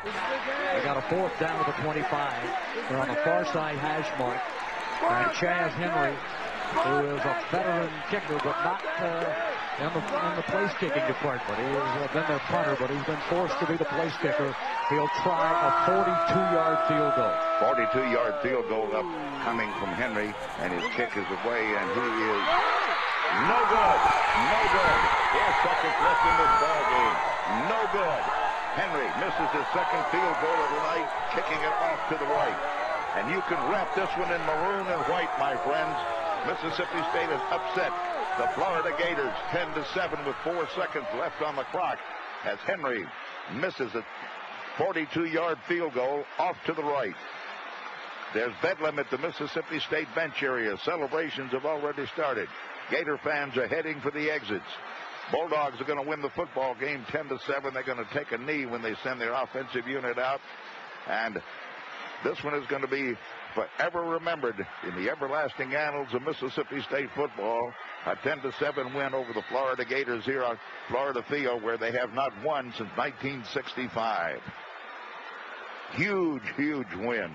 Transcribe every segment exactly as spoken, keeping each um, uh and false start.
They got a fourth down to the twenty-five. They're on the far side hash mark. And Chaz Henry, who is a veteran kicker, but not uh, in, the, in the place kicking department. He's uh, been their punter, but he's been forced to be the place kicker. He'll try a forty-two yard field goal. forty-two yard field goal up coming from Henry, and his kick is away, and he is no good. No good. Four seconds left in this ball game. No good. Henry misses his second field goal of the night, kicking it off to the right. And you can wrap this one in maroon and white, my friends. Mississippi State has upset the Florida Gators ten to seven with four seconds left on the clock as Henry misses a forty-two yard field goal off to the right. There's bedlam at the Mississippi State bench area. Celebrations have already started. Gator fans are heading for the exits. Bulldogs are going to win the football game ten to seven. They're going to take a knee when they send their offensive unit out. And this one is going to be forever remembered in the everlasting annals of Mississippi State football. A ten to seven win over the Florida Gators here on Florida Field, where they have not won since nineteen sixty-five. Huge, huge win.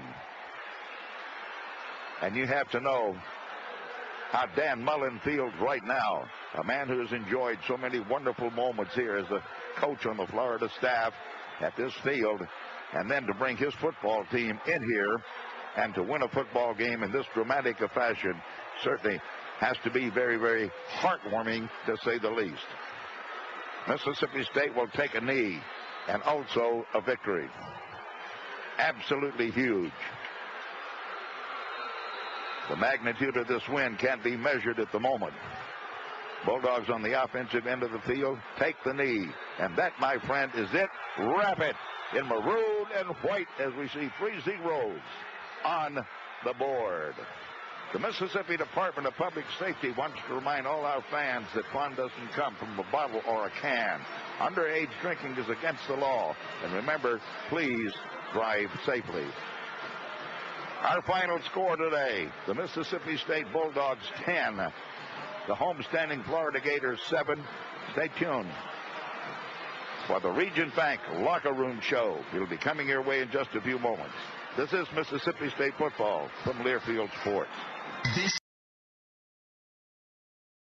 And you have to know how Dan Mullen feels right now, a man who has enjoyed so many wonderful moments here as the coach on the Florida staff at this field, and then to bring his football team in here and to win a football game in this dramatic a fashion certainly has to be very, very heartwarming, to say the least. Mississippi State will take a knee and also a victory. Absolutely huge. The magnitude of this win can't be measured at the moment. Bulldogs on the offensive end of the field take the knee. And that, my friend, is it. Wrap it in maroon and white as we see three zeros on the board. The Mississippi Department of Public Safety wants to remind all our fans that fun doesn't come from a bottle or a can. Underage drinking is against the law. And remember, please drive safely. Our final score today, the Mississippi State Bulldogs ten, the homestanding Florida Gators seven. Stay tuned for the Regions Bank Locker Room Show. It'll be coming your way in just a few moments. This is Mississippi State football from Learfield Sports. This